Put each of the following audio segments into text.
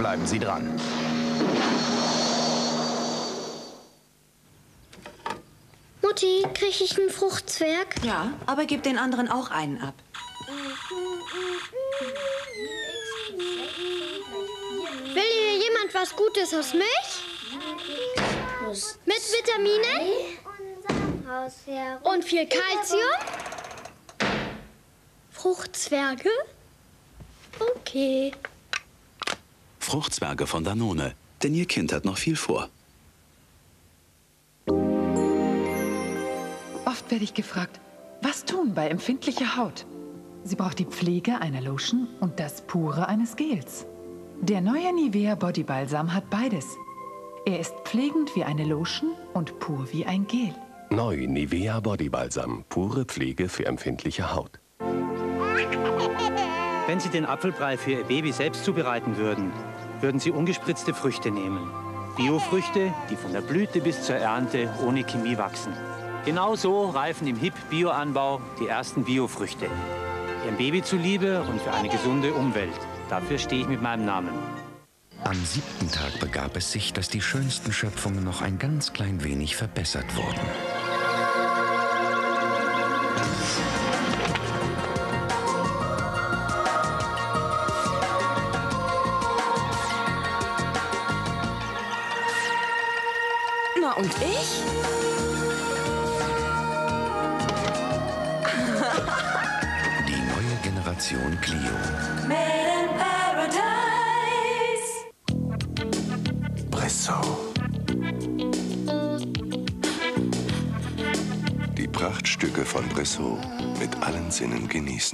Bleiben Sie dran. Mutti, krieg ich einen Fruchtzwerg? Ja, aber gib den anderen auch einen ab. Will hier jemand was Gutes aus Milch? Mit Vitaminen? Und viel Kalzium? Fruchtzwerge? Okay. Fruchtzwerge von Danone, denn Ihr Kind hat noch viel vor. Oft werde ich gefragt, was tun bei empfindlicher Haut? Sie braucht die Pflege einer Lotion und das Pure eines Gels. Der neue Nivea Body Balsam hat beides. Er ist pflegend wie eine Lotion und pur wie ein Gel. Neu Nivea Body Balsam. Pure Pflege für empfindliche Haut. Wenn Sie den Apfelbrei für Ihr Baby selbst zubereiten würden, würden Sie ungespritzte Früchte nehmen. Biofrüchte, die von der Blüte bis zur Ernte ohne Chemie wachsen. Genau so reifen im HIP-Bioanbau die ersten Biofrüchte. Ihrem Baby zuliebe und für eine gesunde Umwelt. Dafür stehe ich mit meinem Namen. Am 7. Tag begab es sich, dass die schönsten Schöpfungen noch ein ganz klein wenig verbessert wurden. Na und ich? Die neue Generation Clio. Made in Paradise. Bressot. Die Prachtstücke von Bressot mit allen Sinnen genießen.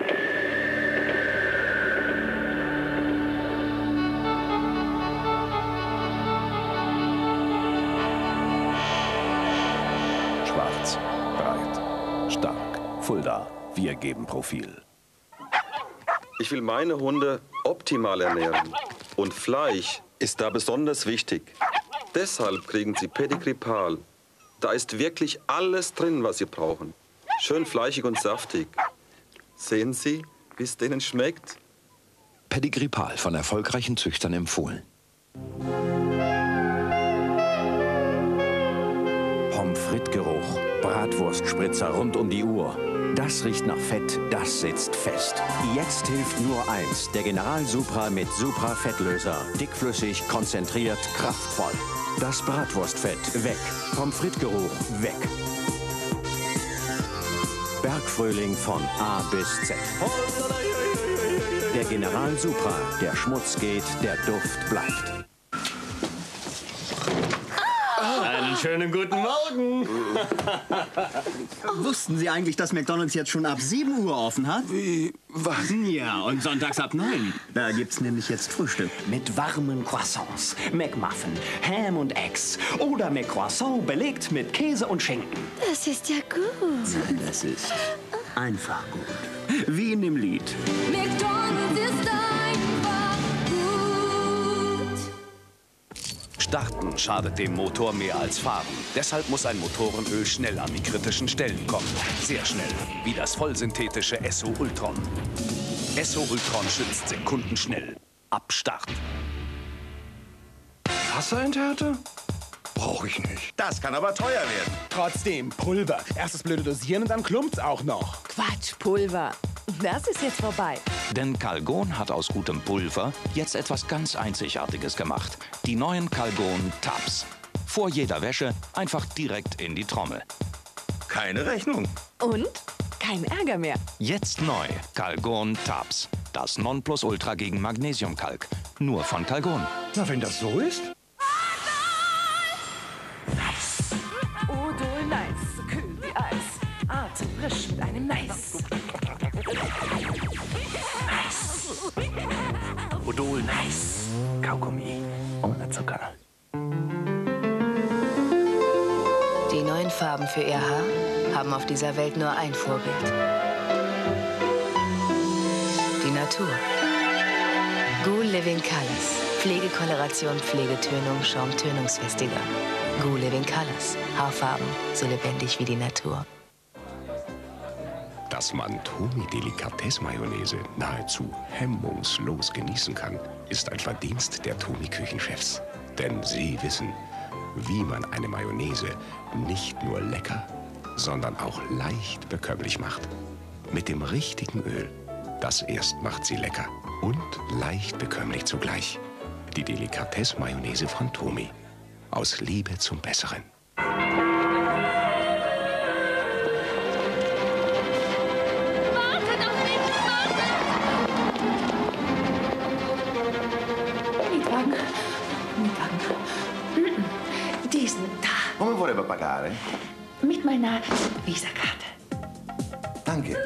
Schwarz, breit, stark, Fulda. Wir geben Profil. Ich will meine Hunde optimal ernähren. Und Fleisch ist da besonders wichtig. Deshalb kriegen sie Pedigree Pal. Da ist wirklich alles drin, was sie brauchen. Schön fleischig und saftig. Sehen Sie, wie es denen schmeckt? Pedigree Pal, von erfolgreichen Züchtern empfohlen. Pommes frites-Geruch, Bratwurstspritzer rund um die Uhr. Das riecht nach Fett, das sitzt fest. Jetzt hilft nur eins, der General Supra mit Supra Fettlöser. Dickflüssig, konzentriert, kraftvoll. Das Bratwurstfett weg, Pommes frites-Geruch weg. Bergfrühling von A bis Z. Der General Supra, der Schmutz geht, der Duft bleibt. Einen schönen guten Morgen. Wussten Sie eigentlich, dass McDonald's jetzt schon ab 7 Uhr offen hat? Wie? Was? Ja, und sonntags ab 9. Da gibt's nämlich jetzt Frühstück. Mit warmen Croissants, McMuffin, Ham und Eggs oder McCroissant belegt mit Käse und Schinken. Das ist ja gut. Das ist einfach gut. Wie in dem Lied. McDonald's ist einfach gut. Starten schadet dem Motor mehr als Fahren. Deshalb muss ein Motorenöl schnell an die kritischen Stellen kommen. Sehr schnell, wie das vollsynthetische Esso Ultron. Esso Ultron schützt sekundenschnell. Abstarten. Wasserentärter? Brauche ich nicht. Das kann aber teuer werden. Trotzdem, Pulver. Erst das blöde Dosieren und dann klumpt's auch noch. Quatsch, Pulver. Das ist jetzt vorbei. Denn Calgon hat aus gutem Pulver jetzt etwas ganz Einzigartiges gemacht. Die neuen Calgon Tabs. Vor jeder Wäsche einfach direkt in die Trommel. Keine Rechnung. Und kein Ärger mehr. Jetzt neu. Calgon Tabs. Das Nonplusultra gegen Magnesiumkalk. Nur von Calgon. Na, wenn das so ist? Odol nice, kühl wie Eis. Atemfrisch mit einem Nice. Odol Nice. Kaugummi. Ohne Zucker. Die neuen Farben für Ihr Haar haben auf dieser Welt nur ein Vorbild. Die Natur. Goo Living Colors. Pflegekoloration, Pflegetönung, Schaumtönungsfestiger. Goo Living Colors. Haarfarben so lebendig wie die Natur. Dass man Tomi Delikatesse-Mayonnaise nahezu hemmungslos genießen kann, ist ist ein Verdienst der Tomi-Küchenchefs. Denn sie wissen, wie man eine Mayonnaise nicht nur lecker, sondern auch leicht bekömmlich macht. Mit dem richtigen Öl. Das erst macht sie lecker und leicht bekömmlich zugleich. Die Delikatesse-Mayonnaise von Tomi. Aus Liebe zum Besseren. Mietwagen. Diesen da. Come vorrebbe pagare? Mit meiner Visakarte. Danke.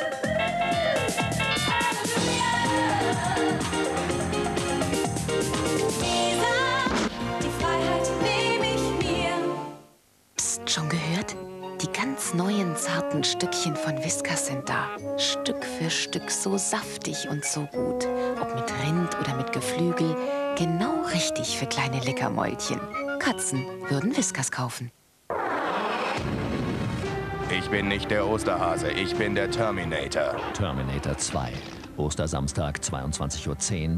Psst, schon gehört? Die ganz neuen, zarten Stückchen von Whiskas sind da. Stück für Stück so saftig und so gut. Ob mit Rind oder mit Geflügel. Genau richtig für kleine Leckermäulchen. Katzen würden Whiskas kaufen. Ich bin nicht der Osterhase, ich bin der Terminator. Terminator 2. Ostersamstag, 22:10 Uhr.